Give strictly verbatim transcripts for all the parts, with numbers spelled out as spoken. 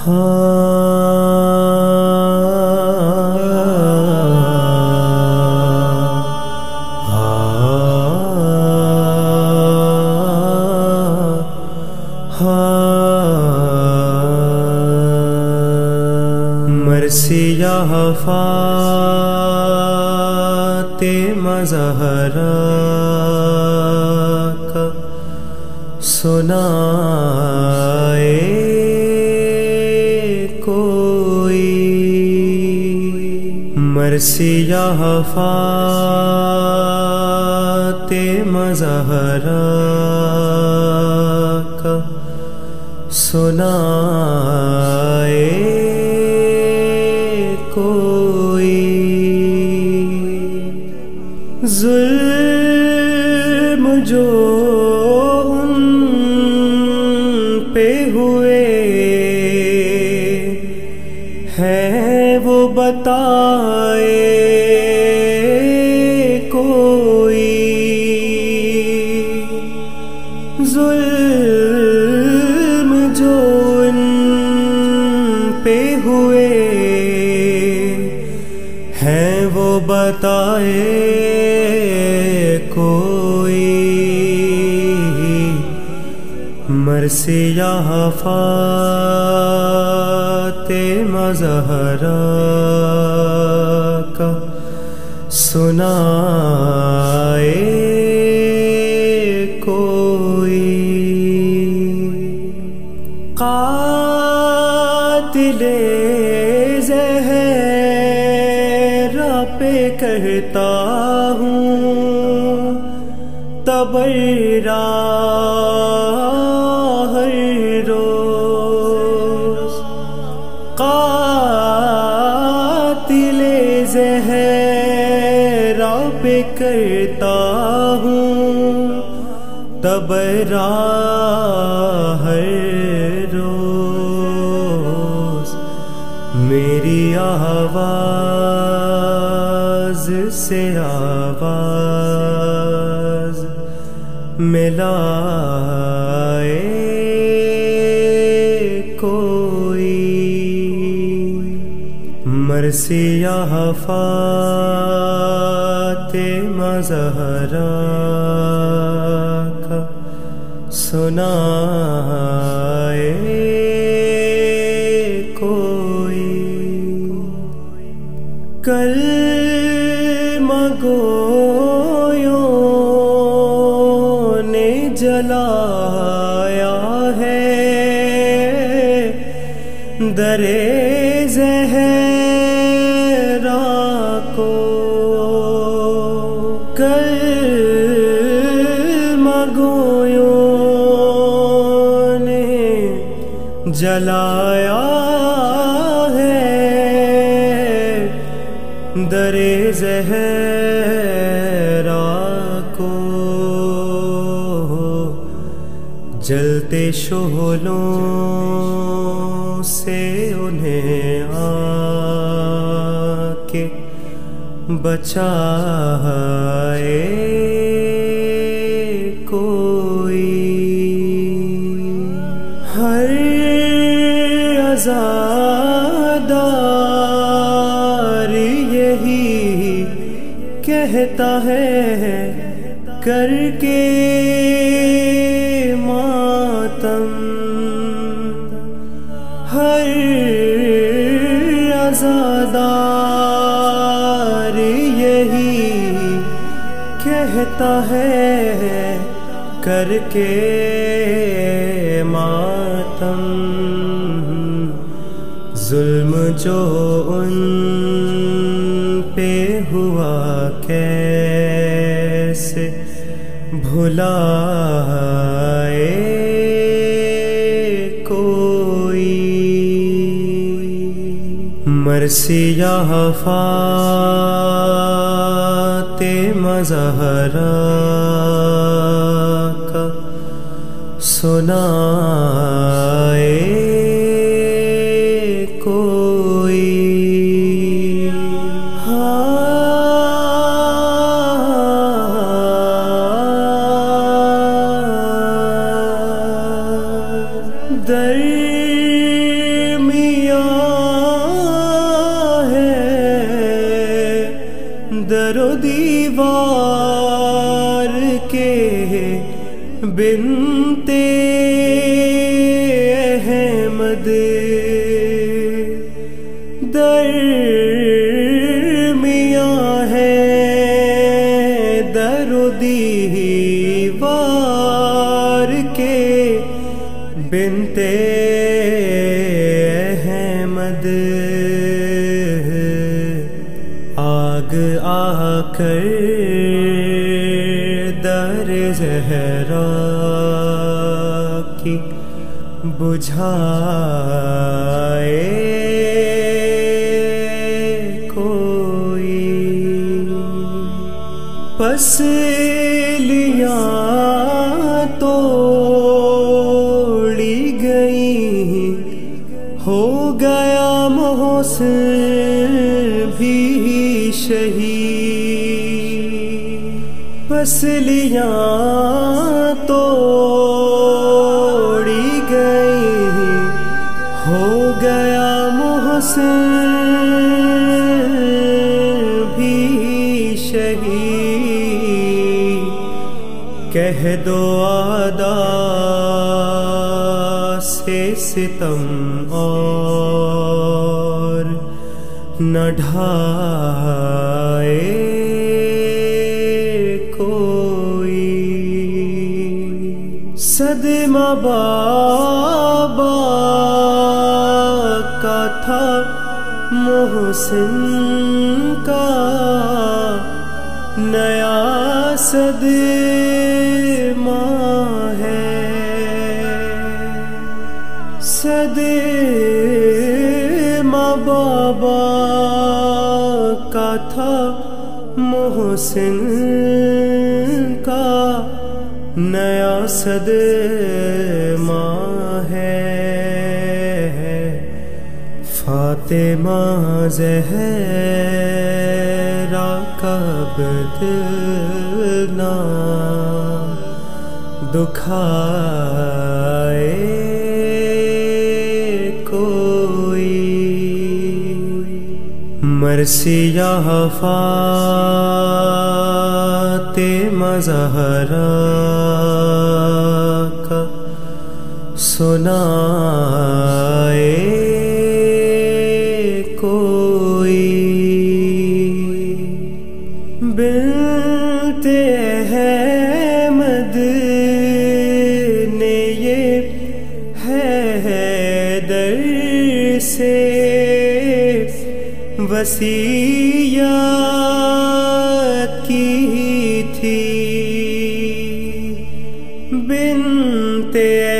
مرثیہ فاطمہ زہرا کا سنائے کوئی، مرثیہ فاطمہ زہرا کا سنائے کوئی، ظلم جو ان پہ ہوئے ہیں وہ بتائے کوئی، ظلم جو ان پہ ہوئے ہیں وہ بتائے کوئی، مرثیہ فاطمہ زہرا کا سنائے کوئی، قاتل پہ کہتا ہوں تبرہ ہر روز، قاتل زہرا پہ کرتا ہوں تبرہ ہر روز، میری آواز سے آواز ملائے کوئی، مرثیہ فاطمہ زہرا کا سنائے کوئی، کلمہ گویوں نے جلایا ہے در زہرا کو، کلمہ گویوں نے جلایا در زہرا کو، جلتے شعلوں سے انہیں آ کے بچائے کوئی، ہر عزادار یہی کہتا ہے کر کے ماتم، ہر عزادار یہی کہتا ہے کر کے ماتم، ظلم جو ان پہ ہوا کیسے بھلائے کوئی، مرثیہ فاطمہ زہرا کا سنائے کوئی، درمیان بنتے احمد درمیاں ہے در و دیوار کے بنتے احمد آگ آ کر در زہرا کی بجھائے کوئی پسلیاں توڑی گئی ہو گیا محسن بھی شہید پسلیاں توڑی گئی ہو گیا محسن بھی شہید کہہ دو اعداء سے ستم اور نہ ڈھائے کوئی صدمہ بابا کا تھا محسن کا نیا صدمہ ہے صدمہ بابا کا تھا محسن کا نیا صدمہ ہے فاطمہ زہرا کا بدل نہ دکھائے کوئی مرثیہ فاطمہ زہرا کا سنائے کوئی بنت احمد نے یہ حیدر سے وصیت کی تھی بنت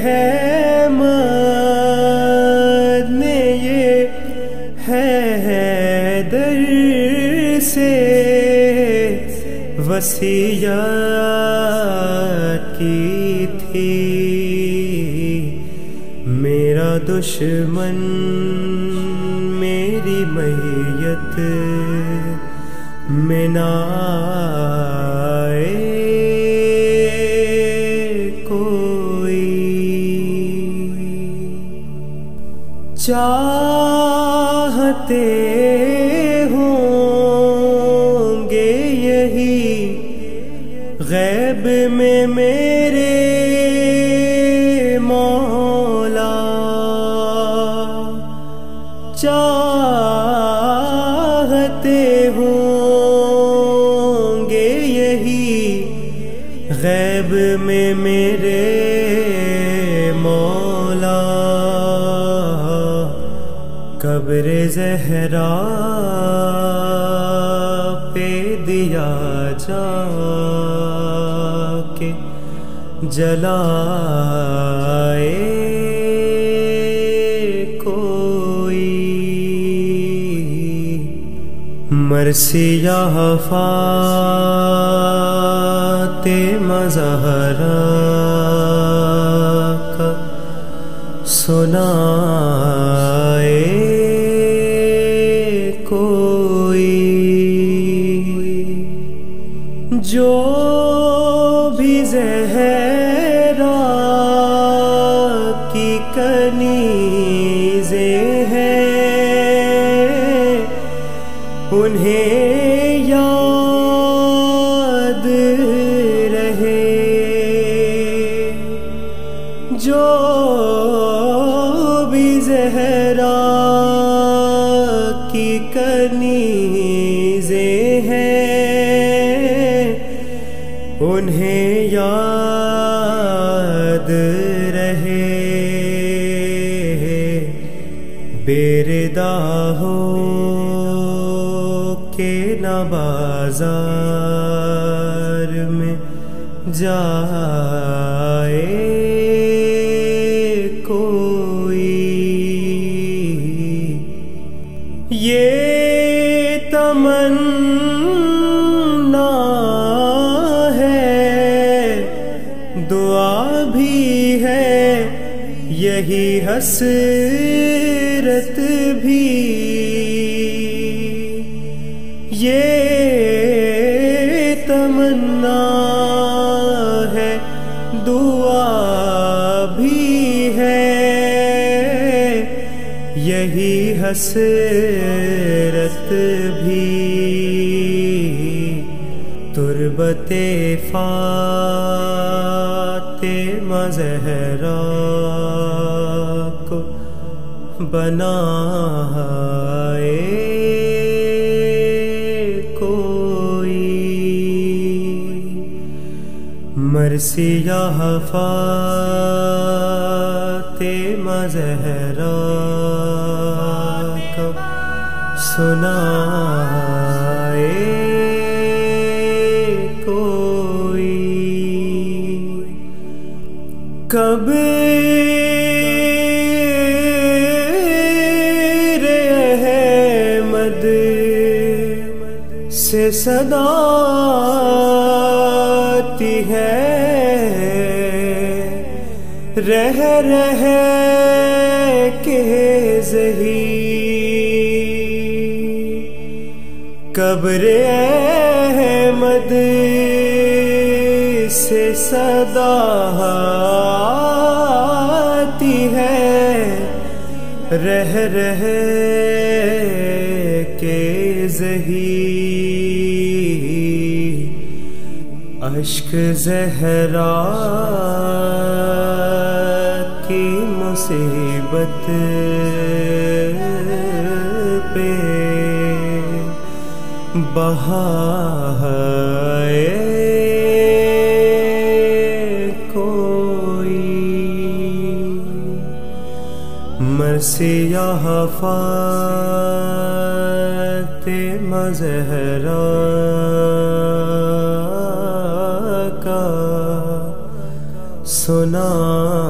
احمد نے یہ حیدر سے وصیت کی تھی میرا دشمن میری میت میں نہ آئے کوئی چاہتے ہوں گے یہی غیب میں میرے مولا چاہتے ہوں گے یہی غیب میں میرے مولا قبر زہرا پہ دیا جا کے جلائے مرثیہ فاطمہ زہرا کا سنائے کوئی جو بھی زہرا کی کنیزیں ہیں انہیں یاد رہے جو بھی زہرا کی کنیزیں ہیں انہیں یاد رہے بےردا ہو کے نہ بازار میں جائے کوئی یہ تمنا ہے دعا بھی ہے یہی حسرت بھی یہ تمنا ہے دعا بھی ہے یہی حسرت بھی تربت فاطمہ زہرا کو بنائے مرثیہ فاطمہ زہرا کو سنائے کوئی قبر احمد سے صدا آتی ہے رہ رہ کے زہی قبر احمد سے صدا آتی ہے رہ رہ کے زہی اشک زہرا کی مصیبت پہ بہائے کوئی مرثیہ فاطمہ زہرا کا سنا